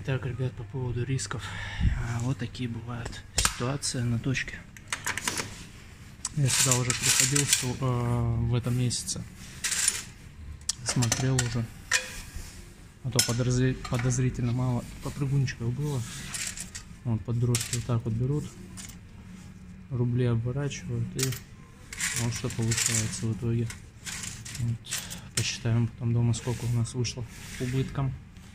Итак, ребят, по поводу рисков. Вот такие бывают ситуации на точке. Я сюда уже приходил в этом месяце. Смотрел уже. А то подозрительно мало попрыгунчиков было. Вот подростки вот так вот берут, рубли обворачивают, и вот что получается в итоге. Вот. Посчитаем потом дома, сколько у нас вышло убытком.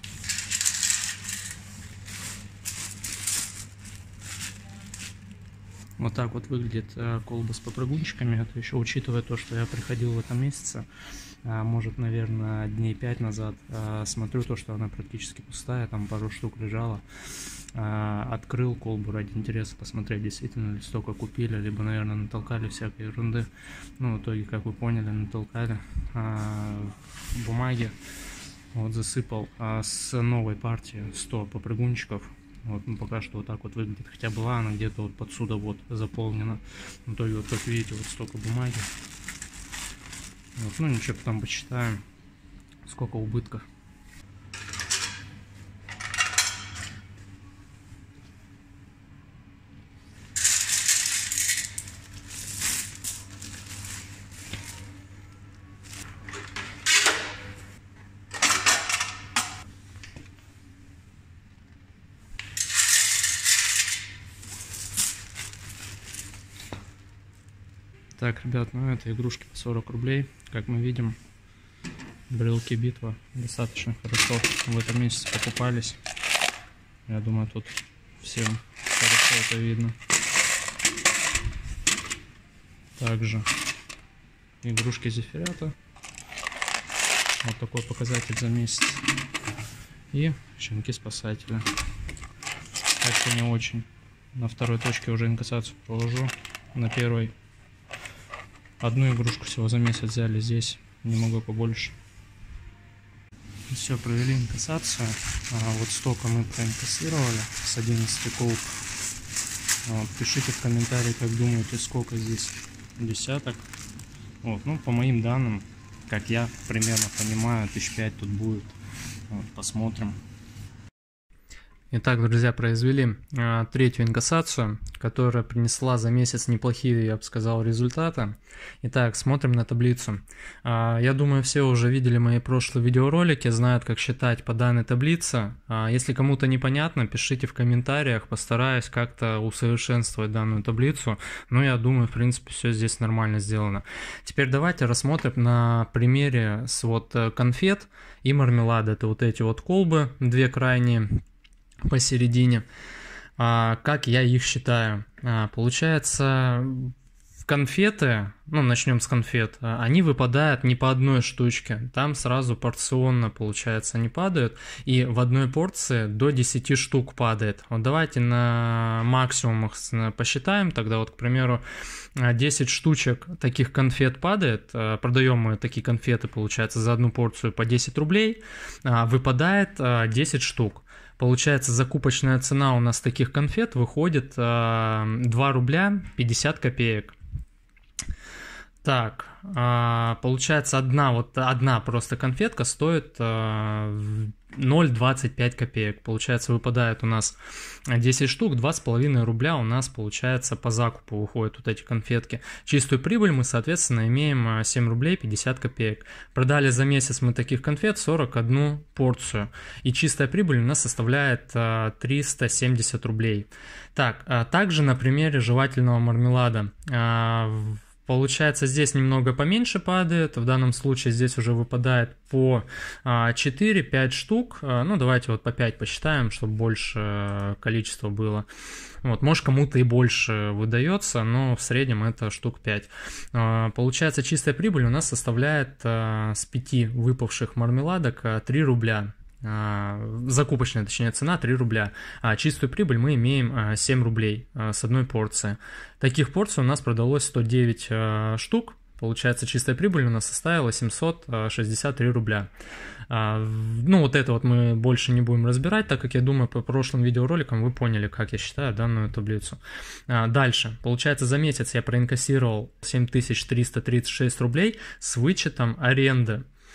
Вот так вот выглядит колба с попрыгунчиками. Это еще учитывая то, что я приходил в этом месяце, может, наверное, дней 5 назад. Смотрю то, что она практически пустая, там пару штук лежала. Открыл колбу ради интереса посмотреть, действительно ли столько купили, либо, наверное, натолкали всякой ерунды. Ну, в итоге, как вы поняли, натолкали бумаги. Вот засыпал с новой партии 100 попрыгунчиков. Вот, ну, пока что вот так вот выглядит, хотя была она где-то вот подсюда вот заполнена. В итоге, вот как видите, вот столько бумаги. Вот, ну ничего, потом посчитаем, сколько убытков. Так, ребят, ну это игрушки по 40 рублей. Как мы видим, брелки битва достаточно хорошо в этом месяце покупались. Я думаю, тут всем хорошо это видно. Также игрушки Зефирята. Вот такой показатель за месяц. И щенки спасателя. Так-то не очень. На второй точке уже инкассацию положу. На первой одну игрушку всего за месяц взяли, здесь немного побольше. Все, провели инкассацию. Вот столько мы проинкассировали с 11 колб. Вот, пишите в комментарии, как думаете, сколько здесь десяток. Вот, ну, по моим данным, как я примерно понимаю, 1005 тут будет. Вот, посмотрим. Итак, друзья, произвели третью инкассацию, которая принесла за месяц неплохие, я бы сказал, результаты. Итак, смотрим на таблицу. Я думаю, все уже видели мои прошлые видеоролики, знают, как считать по данной таблице. Если кому-то непонятно, пишите в комментариях, постараюсь как-то усовершенствовать данную таблицу. Но я думаю, в принципе, все здесь нормально сделано. Теперь давайте рассмотрим на примере с вот конфет и мармелада. Это вот эти вот колбы, две крайние посередине, как я их считаю. Получается, конфеты, ну начнем с конфет, они выпадают не по одной штучке, там сразу порционно, получается, они падают, и в одной порции до 10 штук падает. Вот давайте на максимумах посчитаем, тогда вот, к примеру, 10 штучек таких конфет падает, продаем мы такие конфеты, получается, за одну порцию по 10 рублей, выпадает 10 штук. Получается, закупочная цена у нас таких конфет выходит 2 рубля 50 копеек. Так, получается, одна просто конфетка стоит 0,25 копеек. Получается, выпадает у нас 10 штук, 2,5 рубля у нас, получается, по закупу выходят вот эти конфетки. Чистую прибыль мы, соответственно, имеем 7 рублей 50 копеек. Продали за месяц мы таких конфет 41 порцию. И чистая прибыль у нас составляет 370 рублей. Так, также на примере жевательного мармелада. Получается, здесь немного поменьше падает, в данном случае здесь уже выпадает по 4-5 штук, ну давайте вот по 5 посчитаем, чтобы больше количества было. Вот, может кому-то и больше выдается, но в среднем это штук 5. Получается, чистая прибыль у нас составляет с 5 выпавших мармеладок 3 рубля. Закупочная, точнее, цена 3 рубля, а чистую прибыль мы имеем 7 рублей с одной порции. Таких порций у нас продалось 109 штук, получается, чистая прибыль у нас составила 763 рубля. Ну, вот это вот мы больше не будем разбирать, так как я думаю, по прошлым видеороликам вы поняли, как я считаю данную таблицу. Дальше, получается, за месяц я проинкассировал 7336 рублей с вычетом аренды.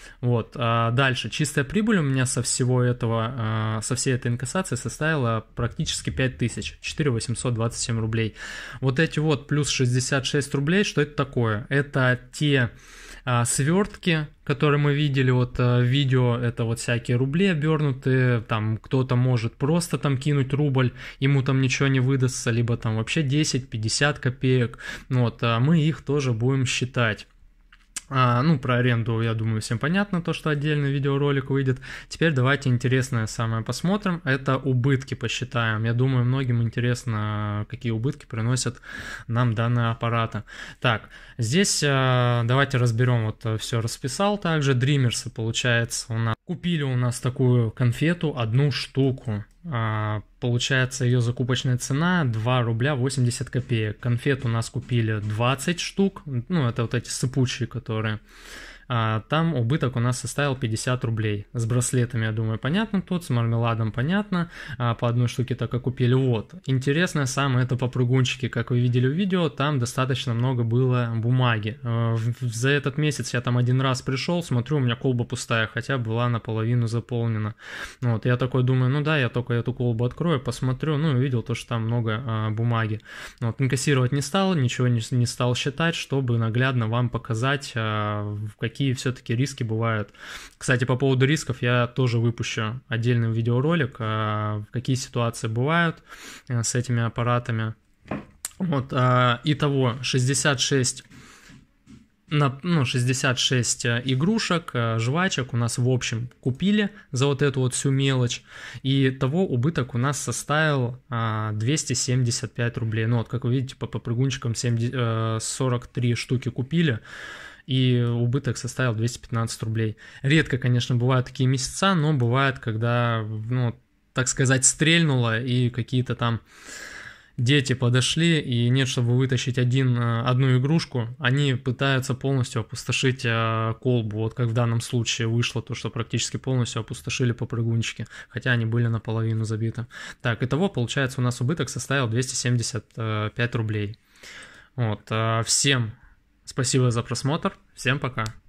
Вот, дальше. Чистая прибыль у меня со всего этого, со всей этой инкассации составила практически 5000, 4827 рублей. Вот эти вот плюс 66 рублей, что это такое? Это те свертки, которые мы видели вот в видео, это вот всякие рубли обернутые, там кто-то может просто там кинуть рубль, ему там ничего не выдастся, либо там вообще 10-50 копеек, вот, мы их тоже будем считать. Ну, про аренду, я думаю, всем понятно, то, что отдельный видеоролик выйдет. Теперь давайте интересное самое посмотрим. Это убытки посчитаем. Я думаю, многим интересно, какие убытки приносят нам данные аппараты. Так, здесь давайте разберем, вот все расписал также. Дримерсы, получается, купили у нас такую конфету, 1 штуку. Получается, ее закупочная цена 2 рубля 80 копеек. Конфет у нас купили 20 штук, ну, это вот эти сыпучие, которые... Там убыток у нас составил 50 рублей. С браслетами, я думаю, понятно тут, с мармеладом понятно, по одной штуке так и купили. Вот. Интересное самое, это попрыгунчики, как вы видели в видео, там достаточно много было бумаги. За этот месяц я там один раз пришел, смотрю, у меня колба пустая, хотя была наполовину заполнена. Вот, я такой думаю, ну да, я только эту колбу открою, посмотрю, ну и увидел то, что там много бумаги. Вот, инкассировать не стал, ничего не стал считать, чтобы наглядно вам показать, какие все-таки риски бывают. Кстати, по поводу рисков я тоже выпущу отдельный видеоролик, какие ситуации бывают с этими аппаратами. Вот, итого 66 игрушек, жвачек у нас в общем купили за вот эту вот всю мелочь, и того убыток у нас составил 275 рублей. Ну вот, как вы видите, по попрыгунчикам 43 штуки купили, и убыток составил 215 рублей. Редко, конечно, бывают такие месяца, но бывает, когда, ну, так сказать, стрельнуло, и какие-то там дети подошли, и нет, чтобы вытащить одну игрушку, они пытаются полностью опустошить колбу. Вот как в данном случае вышло то, что практически полностью опустошили попрыгунчики, хотя они были наполовину забиты. Так, итого, получается, у нас убыток составил 275 рублей. Вот, всем спасибо за просмотр, всем пока.